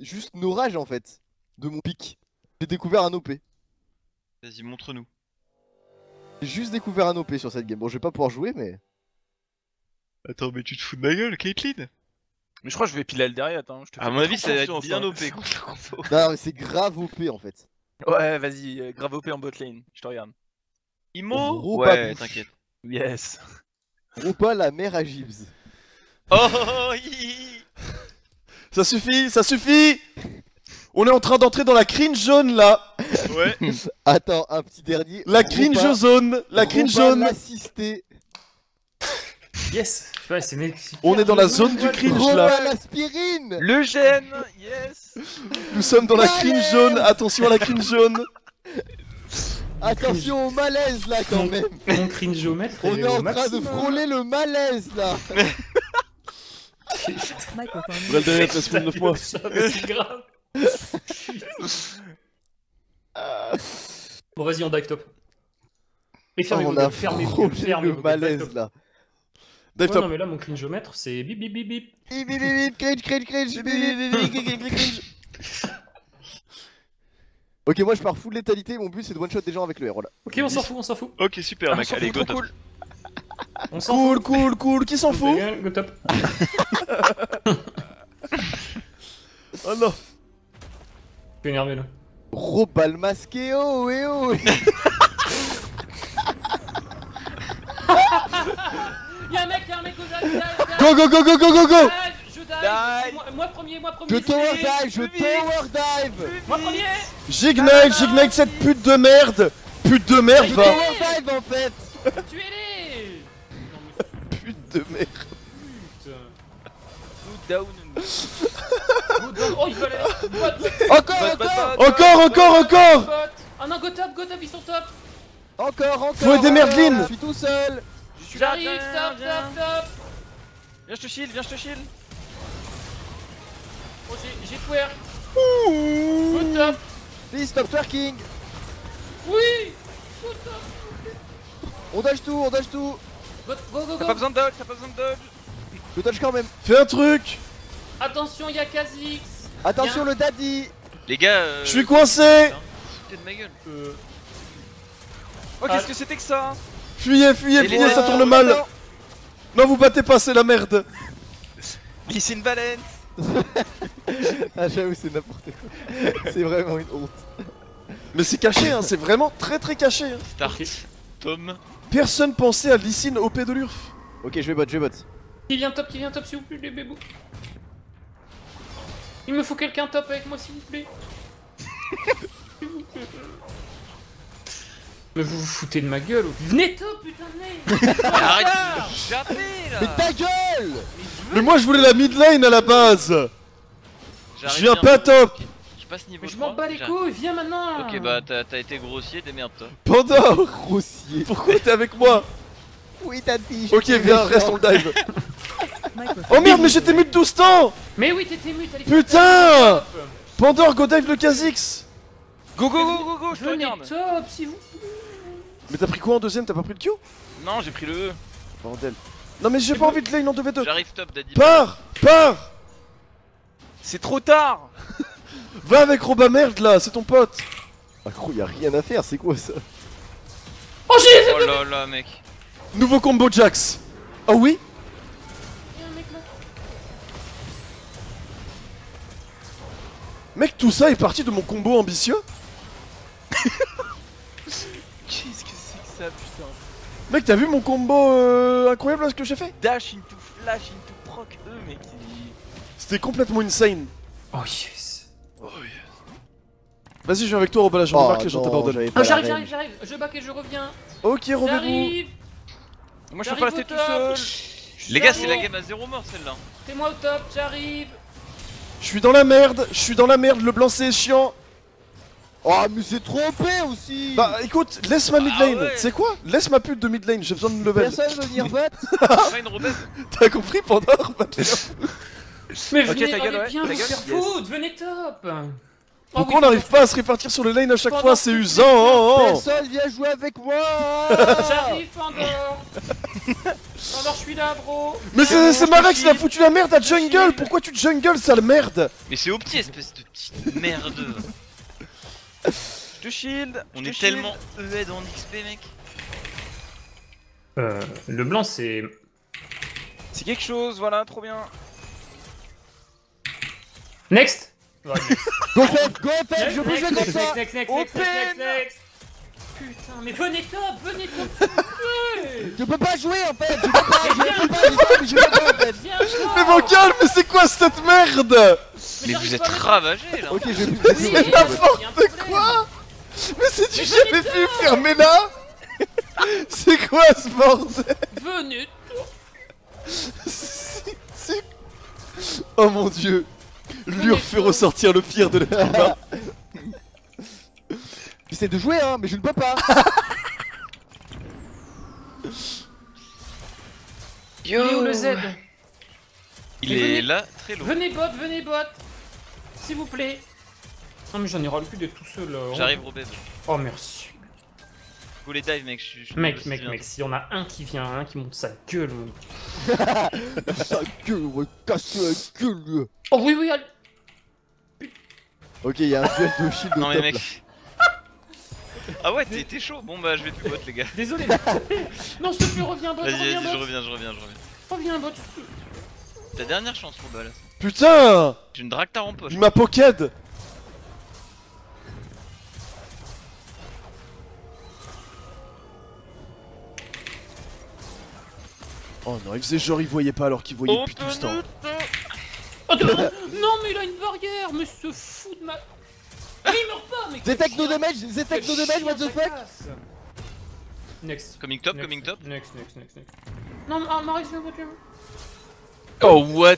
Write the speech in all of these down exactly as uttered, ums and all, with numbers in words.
juste nos rages en fait. De mon pic. J'ai découvert un O P. Vas-y, montre-nous. J'ai juste découvert un O P sur cette game. Bon, je vais pas pouvoir jouer, mais. Attends, mais tu te fous de ma gueule, Caitlyn? Mais je crois que je vais piler le derrière, attends. Je te À fais mon pas avis, trop ça va être confiance, bien hein. O P contre Conso. Non, mais c'est grave O P en fait. Ouais, vas-y, euh, grave O P en bot lane, je te regarde. Imo? Gros Ouais, babou. t'inquiète. Yes. Opa la mère à Gibbs. Oh, oh, oh, hi, hi. Ça suffit, ça suffit. On est en train d'entrer dans la cringe zone là. Ouais. Attends, un petit dernier. La cringe Roba- zone, la cringe Roba zone. l'assisté. Yes. Ouais, c'est mec. On est dans la zone du cringe là. Roba l'aspirine. Le gène, yes. Nous sommes dans la Malaise. cringe zone. Attention à la cringe zone. Attention au malaise là quand Mon, même. mon cringeomètre On est est au en train de maximum. frôler le malaise là. Microphone. Brel derrière, reste neuf mois. Ça, mais c'est grave. Bon, vas-y, on dive top. Et fermez on vos a gueules, fermez vos gueules, frôlé fermez le vos gueules, dive malaise top. là. Dive Ouais, non, top. mais là, mon cringeomètre, c'est bip bip bip bip. Bip bip bip, cringe cringe cringe, bip bip bip, bip cringe. Ok, moi je pars full létalité, mon but c'est de one shot des gens avec le R là. Ok, on s'en fout, on s'en fout. Ok, super, Ah, mec. s'en Allez, fout, go trop top. cool. On s'en Cool, fout. cool, cool. Qui s'en Ta fout? gueule, Go top. Oh non. Je suis énervé là. Roba le masqué, oh et oh. Y'a un mec, y'a un mec au dive, dive, dive. Go, go, go, go, go, go, go. Dive, je dive. Dive. C'est Moi, moi premier, moi premier. Je c'est tower lui. dive, je tower dive. Moi premier. J'ignite, j'ignite cette pute de merde. Pute de merde, Je va. tower dive en fait. Tuez-les. Non mais Pute de merde. putain. Good down. Go down. Oh, il va aller. Bot, Encore, Bot, bot, encore, bot. Encore, encore, encore. bot. Ah non, go top, go top, ils sont top. encore, encore. Faut aider encore. Merlin. Je suis tout seul. Je suis là, J'arrive, viens, top, viens. top, top. Viens, je te shield, viens, je te shield. Oh, j'ai j'ai twerk. Go top. Please stop twerking. Oui. Go top. On dodge tout, on dodge tout. Go, go, go, T'as go. pas besoin de dodge, t'as pas besoin de dodge. Je dodge quand même. Fais un truc. Attention, y'a Kha'Zix. Attention Bien. le daddy. Les gars, euh... Je suis coincé. foutez de ma gueule. Oh, qu'est-ce que c'était que ça? Fuyez, fuyez, Et les fuyez, ça deux, tourne mal. Non, vous battez pas, c'est la merde. Listen Valence. Ah j'avoue c'est n'importe quoi. C'est vraiment une honte. Mais c'est caché, hein, c'est vraiment très très caché. Hein. Start. Ok. Tom. Personne pensait à Lysine O P de l'U R F. Ok je vais bot, je vais bot. Qui vient top, qui vient top, s'il vous plaît, les bébous. Il me faut quelqu'un top avec moi, s'il vous plaît. S'il vous plaît. Mais vous vous foutez de ma gueule. ou- Venez top, putain, venez. Arrête de me chapper là. Mais ta gueule. Mais moi je voulais la mid lane à la base. J'arrive Je viens bien. pas top. Je passe niveau Mais je m'en trois, bats les j'arrive. couilles, viens maintenant. Ok, bah t'as t'as été grossier, démerde-toi. Pandore. Grossier. Pourquoi t'es avec moi? Oui daddy. Ok, viens, reste on le dive. Microphone. Oh merde, mais j'étais mute douze temps. Mais oui, t'étais mute, allez. Putain. Pandore, go dive le Kha'Zix. Go, go, go, go, go, je te Venez regarde. top, s'il vous Mais t'as pris quoi en deuxième? T'as pas pris le Q? Non, j'ai pris le E. Bordel. Non mais j'ai pas envie de lane en deux v deux. J'arrive top, Daddy. Pars, pars. C'est trop tard. Va avec Roba merde là, c'est ton pote. Ah gros y'a rien à faire, c'est quoi ça? Oh, j'ai Oh là là, mec. Nouveau combo Jax. Oh oui? Y'a un mec là. Mec, tout ça est parti de mon combo ambitieux? Qu'est-ce que c'est que ça, putain? Mec, t'as vu mon combo euh, incroyable là, ce que j'ai fait? Dash into flash into proc E, mec. il- C'était complètement insane. Oh yes. Vas-y, je viens avec toi, Roba, là, j'en ai marre que les gens non, t'abandonnent. j'avais Oh, pas la j'arrive, reine. j'arrive, j'arrive. Je back et je reviens. Ok, revenez-vous. J'arrive. Moi, je peux J'arrive pas au rester tout top. seul. Les gars, c'est la J'arrive. game à zéro mort celle-là. C'est moi au top, j'arrive. Je suis dans la merde, je suis dans la merde, le blanc c'est chiant. Oh mais c'est trop O P aussi. Bah écoute, laisse ma mid lane. Ah ouais. Tu sais quoi? Laisse ma pute de mid lane, j'ai besoin de level. Personne veut venir bot. Pas une rebelle. T'as compris, Pandore? Va te faire- Mais Ok, venez, ta gueule, allez ouais, bien ta vous gueule, faire yes. foutre, venez top. Oh Pourquoi oui, on n'arrive pas à se répartir sur les lanes à chaque Pendant fois? C'est que- usant. Oh, oh. Personne vient jouer avec moi. J'arrive Pandore. Alors je suis là, bro. Mais c'est bon, c'est je Marex, il a shield. foutu la merde à Je jungle. shield. Pourquoi tu jungle, sale merde? Mais c'est opti, espèce de petite merde. Je te shield. On je te est shield. tellement E E D en X P, mec. Euh, le blanc c'est... C'est quelque chose, voilà, trop bien. Next. Go Fed, go Fed, je peux Next, jouer comme next, ça. next, next, next, next, Open. next, next. Putain, mais venez top, venez top, s'il vous plaît. Je peux pas jouer en fait, je peux pas, je peux pas, je peux pas, je peux pas en fait. Viens, top. Mais vocal, mais c'est quoi cette merde? Mais j'arrive vous êtes pas à le- ravagés là. Ok, je vais Oui, plus. il y a un n'importe problème. quoi. Mais c'est du Mais jamais venez vu, top. fermez-la. C'est quoi ce bordel? Venez top. C'est- c'est- Oh mon dieu. Lure fait ressortir le pire de l'être humain. J'essaie de jouer hein, mais je ne peux pas. Il est où le Z? Il Mais est venez- là, très lourd. Venez bot, venez bot. S'il vous plaît. Non mais j'en ai ras le cul d'être tout seul. euh, J'arrive, Robeb. Oh merci. Go les dive, mec. Je suis. je suis Mec, aussi mec, bien. mec, s'il y en a un qui vient, un qui monte sa gueule. mon- Sa gueule, ouais, casse la gueule. Oh oui, oui, allez. Ok, il y a un duel de shield au Non, mais top là. mec. Ah ouais, t'es t'es chaud. Bon, bah, je vais plus bot, les gars. Désolé. Non, s'il te plaît, reviens bot, Vas-y, reviens vas-y, je bot. reviens, je reviens, je reviens. Reviens bot. Ta dernière chance, Robal. Putain. J'ai une Draktar en poche. Il m'a poked. Oh non, il faisait genre il voyait pas alors qu'il voyait depuis tout ce temps. Oh, de- non, mais il a une barrière, mais ce fou de ma. Mais il meurt pas, mais. Zetac no damage, Zetac no damage, what the fuck. Next. Coming top, Next, coming top. Next, next, next, next. Non, mais ah, Maris, viens, viens. Oh, what?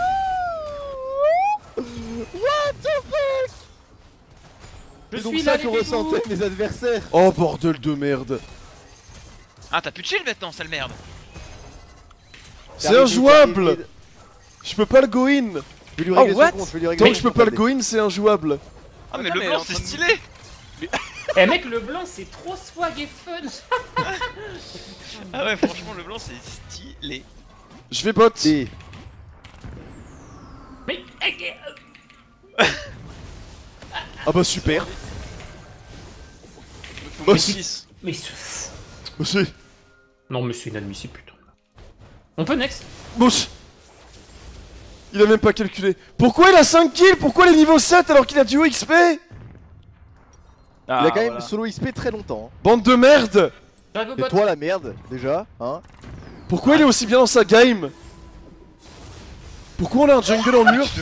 Je C'est donc suis ça là, que les bébous. ressentaient mes adversaires. Oh bordel de merde. Ah, t'as plus de shield maintenant, sale merde. C'est injouable. Je peux pas le go in. Je vais lui Oh, régler son what compte, je vais lui régler Tant que son je peux compte, pas le allez. go in, c'est injouable. Ah, mais Attends, le mais blanc, en c'est train de- stylé. Eh mec, le blanc c'est trop swag et fun. Ah ouais, franchement, le blanc, c'est stylé. Je vais bot. Et Mais. eh, eh, Ah bah super. Faut Bah, que si. six. Mais ce fou. Aussi. Non, mais c'est inadmissible, putain. On peut next. Bouche. Il a même pas calculé. Pourquoi il a cinq kills? Pourquoi les niveaux sept alors qu'il a du haut X P? Ah, il a quand même voilà. solo X P très longtemps. Bande de merde. J'arrive au C'est bot. toi la merde, déjà, hein. Pourquoi il est aussi bien dans sa game? Pourquoi on a un jungle en mur?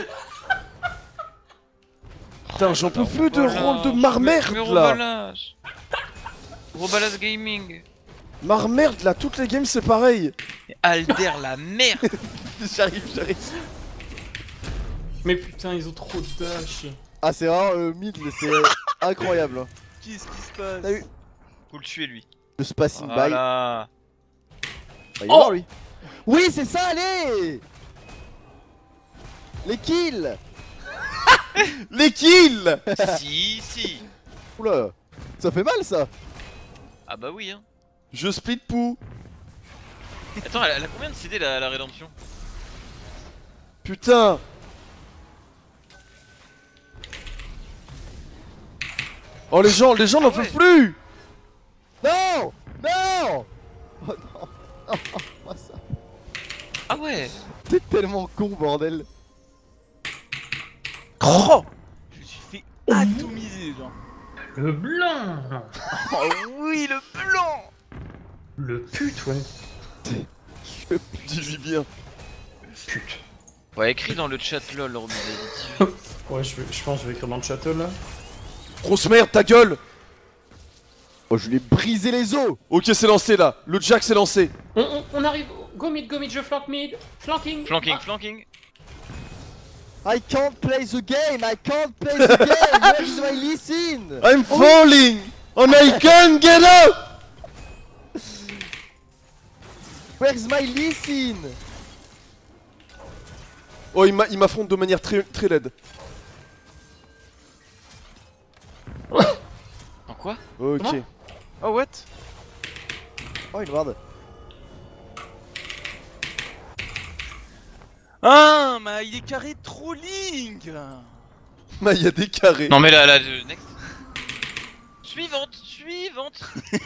Putain, j'en peux plus de rôle de marmerde là. Robalage. Robalage Gaming. Marmerde là, toutes les games c'est pareil. Et Alder, la merde. J'arrive, j'arrive. Mais putain, ils ont trop de dash. Ah, c'est vraiment le mid, mais c'est euh, incroyable. hein. Qu'est-ce qui se passe? T'as vu Faut le tuer, lui. le spacing by. Voilà. Bah, il est mort lui. Oui, c'est ça, allez. Les kills. Les kills. Si, si. Oula, ça fait mal ça. Ah bah oui, hein. Je split pou. Attends, elle, elle a combien de C D la, la rédemption? Putain. Oh les gens, les gens n'en Ah ouais. peuvent plus. Non, non. Oh non, non, pas ça. Ah ouais. T'es tellement con, bordel. Oh, je me suis fait atomiser, genre. Le blanc. Oh oui, le blanc. Le pute, ouais. Dis-lui bien. Pute. Ouais, écris dans le chat lol, Robby. Ouais, je, vais- je pense que je vais écrire dans le château là. Grosse merde, ta gueule. Oh, je lui ai brisé les os. Ok, c'est lancé là. Le jack s'est lancé. On, on, on arrive. Go mid, go mid, je flank mid. Flanking. Flanking, Ah, flanking. I can't play the game. I can't play the game. Where's my listen? I'm falling. And I can't get up. Where's my listen? Oh, il m'a- il m'affronte de manière très, très laide. En quoi? Ok. Comment Oh, what? Oh, une ward. Ah, mais il est carré trolling. Bah, il y a des carrés. Non mais là, là, le next. Suivante, suivante.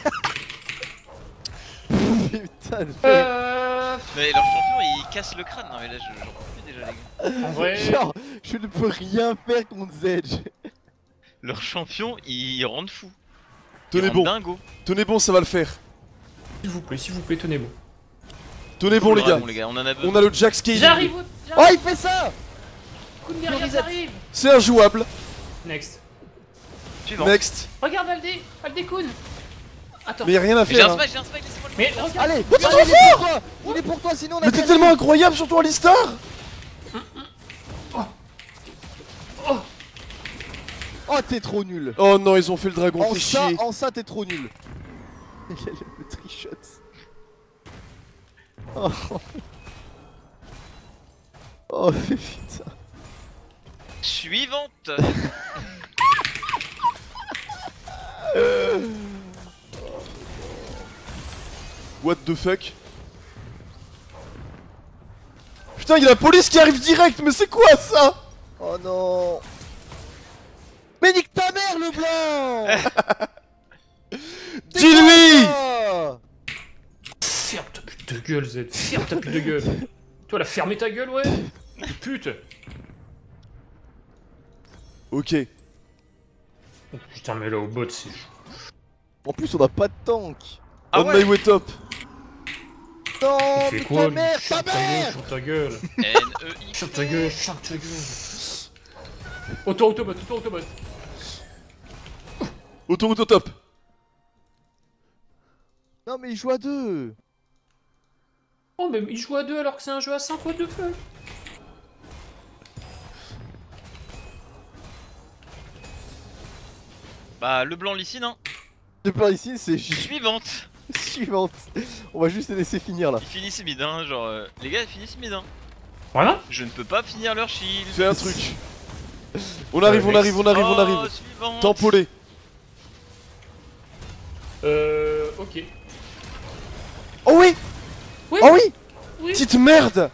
Putain, le fait. Euh... Mais leur champion il casse le crâne. Non mais là, je- j'en peux plus déjà les gars. En vrai... Genre, je ne peux rien faire contre Zedge. Leur champion il rend fou. Tenez il rend bon, dingo. tenez bon, ça va le faire. S'il vous plaît, s'il vous plaît, tenez bon. Tenez bon, Le les gars. dragon, les gars, on en a besoin. On a le Jack Scaling. J'arrive Oh, j'arrive. il fait ça. Coup de derrière, j'arrive. C'est injouable. Next. Suivant. Next. Regarde Aldé, Aldé Kun. Attends. Mais y a rien à Mais J'ai faire. un hein. smash, j'ai un smash, laissez-moi le Mais faire. regarde. Allez, Oh, t'es allez, trop il est pour toi. Il est pour toi, sinon on a Mais t'es perdu. tellement incroyable, surtout Alistar. Oh, t'es trop nul. Oh non, ils ont fait le dragon, En fait ça, chier. en ça, t'es trop nul. Il a le trichot. Oh. Oh putain. Suivante. What the fuck? Putain, il y a la police qui arrive direct, mais c'est quoi ça? Oh non. Mais nique ta mère, le blanc. Dis-lui! Oh. Ferme ta pute de gueule, Z. Ferme ta pute de gueule. Toi, la fermer ta gueule, ouais. Pute. Ok. Oh, putain, mais là, au bot, c'est... En plus, on a pas de tank. Ah On ouais. my way top. Non, Tu fais mais quoi, ta lui mère, ta Ferme ta gueule, mère. ferme ta gueule. N E I. Ferme ta gueule, ferme ta gueule. Auto, autobot, auto, autobot. Autoroute au top. Non, mais il joue à deux. Oh, mais il joue à deux alors que c'est un jeu à cinq, what the fuck. Bah, le blanc Lysine, hein. Le plan ici, c'est juste Suivante. suivante. On va juste les laisser finir là. Ils finissent mid, hein. Genre, euh, les gars, ils finissent mid, hein. Voilà. Je ne peux pas finir leur shield. Fais un truc. On arrive, on arrive, on arrive, on Oh, arrive. suivante. Tempolé. Euh... Ok. Oh oui! Oui. Oh oui! Oui. Petite merde!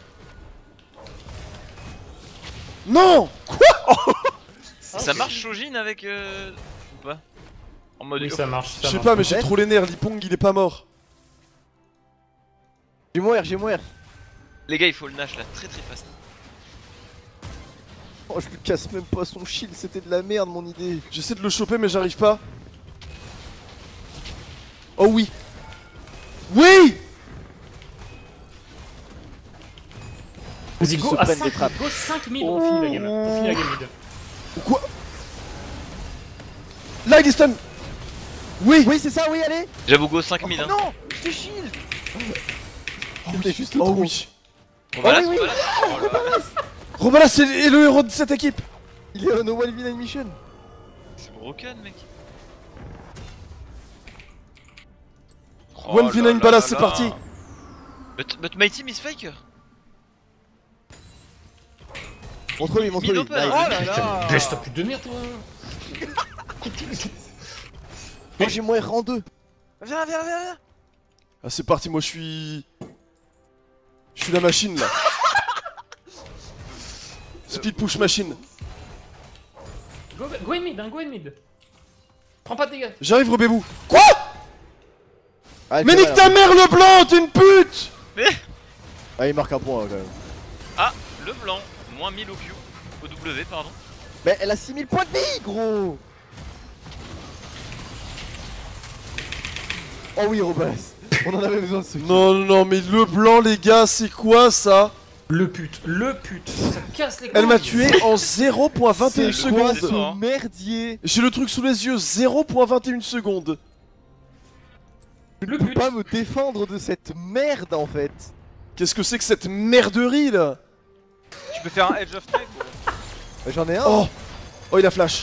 Non! Ça marche Shojin avec euh... ou pas? En mode. Oui, ça marche, ça Je sais marche. pas, mais j'ai peut-être. trop les nerfs. Lipong, il est pas mort. J'ai mourir, j'ai mourir. Les gars, il faut le Nash là, très très fast. Oh, je lui casse même pas son shield, c'était de la merde mon idée. J'essaie de le choper, mais j'arrive pas. Oh oui! Oui! Vas-y, Ils go se à prennent des cinq, trappes. go cinq mille, on finit la game. On finit la game mid. Quoi? Là, il est stun! Oui! Oui, c'est ça, oui, allez. J'avoue, go cinq mille, hein. Non, je te shield. C'était juste Oh trop. oui! On va là, oui, on oui. va là. Robala, c'est le le héros de cette équipe! Il est en one v nine mission. C'est broken, mec. one v nine là Ballas, là c'est là. parti! But, but my team is fake. Montre-lui, montre-lui. Mid open. Nice. Oh là Putain, là. mais baisse ta pute de merde, toi. Oh, j'ai mourir en deux. Viens, viens, viens, viens. Ah, c'est parti, moi je suis. Je suis la machine là. Speed push machine. Go, go in mid, hein, go in mid. Prends pas de dégâts. J'arrive, rebez-vous. Quoi? Ah, Mais c'est nique vrai, ta là. mère, le blanc, t'es une pute! Ah, il marque un point quand même. Ah, le blanc, moins mille au Q. Au W, pardon. Mais elle a six mille points de vie, gros. Oh oui, Robas. On en avait besoin de ce Non, non, non, mais le blanc, les gars, c'est quoi ça? Le pute, le pute. Ça casse les Elle m'a couilles. tué en zéro virgule vingt et un C'est quoi secondes. ce merdier? J'ai le truc sous les yeux, zéro virgule vingt et un secondes. Je Le ne peux but. pas me défendre de cette merde en fait. Qu'est-ce que c'est que cette merderie là? Tu peux faire un Edge of Time. Bah, J'en ai un. Oh! Oh, il a flash.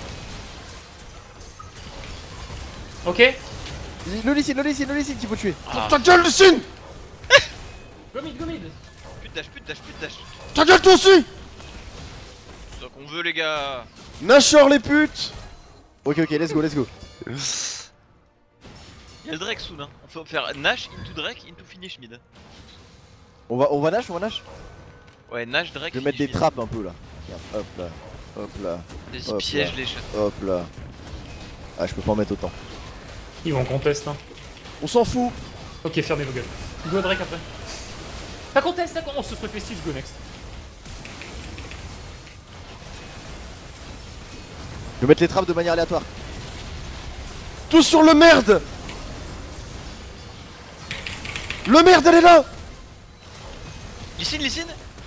Ok. Le Lysine, le Lysine, le Lysine qu'il faut tuer. Ah, Ta gueule, Lucine! Go mid, go mid. plus de dash, plus de dash, plus de dash. Ta gueule, toi aussi! C'est ça qu'on veut, les gars. Nashor, les putes! Ok, ok, let's go, let's go. Y'a le Drake soon, hein. On peut faire Nash into Drake into finish mid. On va, on va Nash, on va Nash. Ouais, nage, Drake. Je vais mettre des trappes un peu là. Regarde, hop là, hop là, Des hop pièges là. les chats. hop là. Ah, je peux pas en mettre autant. Ils vont contest, hein. On s'en fout. Ok, fermez vos gueules. Go Drake après. Pas contest, ça on se ferait festif, go next. Je vais mettre les trappes de manière aléatoire. Tous sur le merde. Le merde, elle est là. Lysine, Lysine.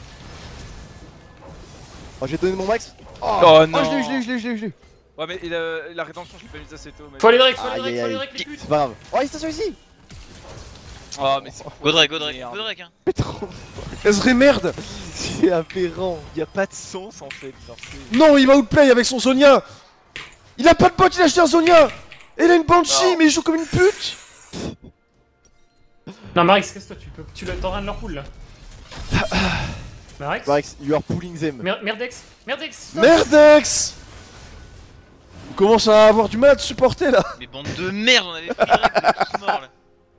Oh, j'ai donné mon max. Oh, Oh oh, non. je l'ai eu, je l'ai eu, je l'ai eu, je l'ai eu, je l'ai eu. Ouais, mais il a- la rédemption, je l'ai pas mise assez tôt. Mais... Faut aller Drake, faut aller Aïe, Drake, aïe, faut aller aïe. Drake, les putes. C'est pas grave. Oh, il est station ici. Oh, mais c'est. Godrek, Godrek, Merde. Godrek, hein. Mais trop. Ezreal merde. C'est aberrant. Y'a pas de sens en fait. genre, c'est- Non, il va outplay avec son Zonia. Il a pas de pote, il a acheté un Zonia. Et il a une Banshee, Non. mais il joue comme une pute. Non, Marix, casse-toi, tu peux. Tu t'en de leur poule là. Marix Marex, you are pulling them. Mer- Merdex Merdex stop. Merdex. On commence à avoir du mal à te supporter là. Mais bande de merde, on avait fait Drake, on est tous morts là.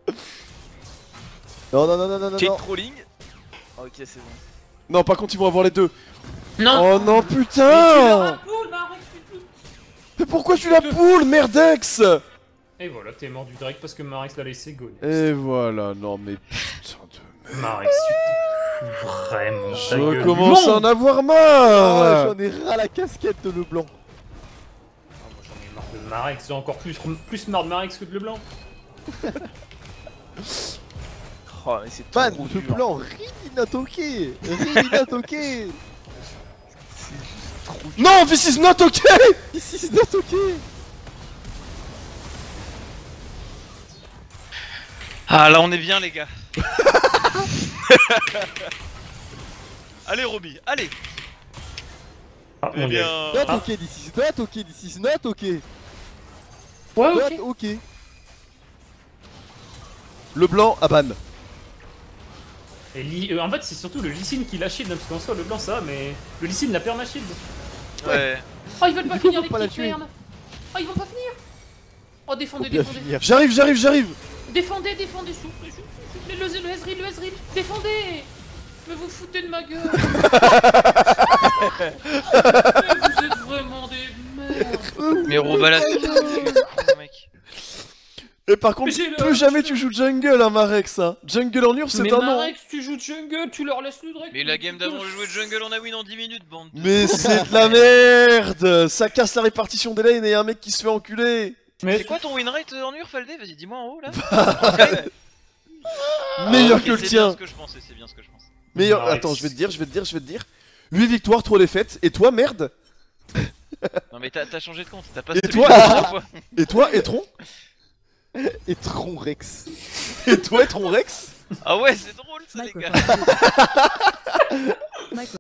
Non, non, non, non, non, non. Kate non. trolling. Ok, c'est bon. Non, par contre, ils vont avoir les deux. Non Oh non, Mais tu leur putain. as poule, Marix, putain. Mais pourquoi tu la poules, merdex? Et voilà, t'es mort du Drake parce que Marix l'a laissé go. Et voilà, non mais putain de Marix, tu te fous vraiment ta Je gueule. commence à Non. en avoir Oh, marre. j'en ai ras la casquette de Leblanc. Ah, moi, j'en ai marre de Marix, j'ai encore plus, plus marre de Marix que de Leblanc. Oh, mais c'est Man, trop le dur. blanc, really not okay. Really not okay. Non, this is not okay. This is not okay. Ah là, on est bien, les gars. Allez, Roby, allez. Ah, Eh mon dieu. bien. Not Ah. okay, this is not okay, this is not okay. Ouais, Not ok. okay. Le blanc à ban. Et li- euh, en fait, c'est surtout le Lysine qui l'a shield, hein, parce qu'en soi, le blanc ça va, mais le Lysine la perma shield. Ouais. Oh, ils veulent pas Du coup, finir faut les pas la petites tuer. merdes. Oh, ils vont pas finir. Oh, défendez, Faut bien défendez. finir. J'arrive, j'arrive, j'arrive. Défendez, défendez, souffle, souffle, souffle. Le, le, le Ezreal, le Ezreal. Défendez. Mais vous foutez de ma gueule. Mais vous êtes vraiment des merdes. Mais Robala, mec. Et par contre, Mais j'ai le- plus jamais tu joues jungle, hein, Marex. Hein. Jungle en ur, c'est Mais un nom. hein. Marex, tu joues jungle, tu leur laisses le Drake. Mais la game d'avant, je jouais de jungle, on a win en dix minutes, bande. de- Mais c'est de la merde. Ça casse la répartition des lanes et y a un mec qui se fait enculer. Mais C'est quoi ton win rate euh, en ur, Faldé? Vas-y, dis-moi en haut là. Meilleur Ok, que le c'est tien. bien ce que je pensais, c'est bien ce que je pense. Meilleur. Marex. Attends, je vais te dire, je vais te dire, je vais te dire. huit victoires, trois défaites. Et toi, merde. Non mais t'as t'as changé de compte, t'as pas Et celui toi de la dernière fois. Et toi, Etron. Et Tron Rex. Et toi, Etron Rex. Ah ouais, c'est drôle ça les gars. Microphone muted.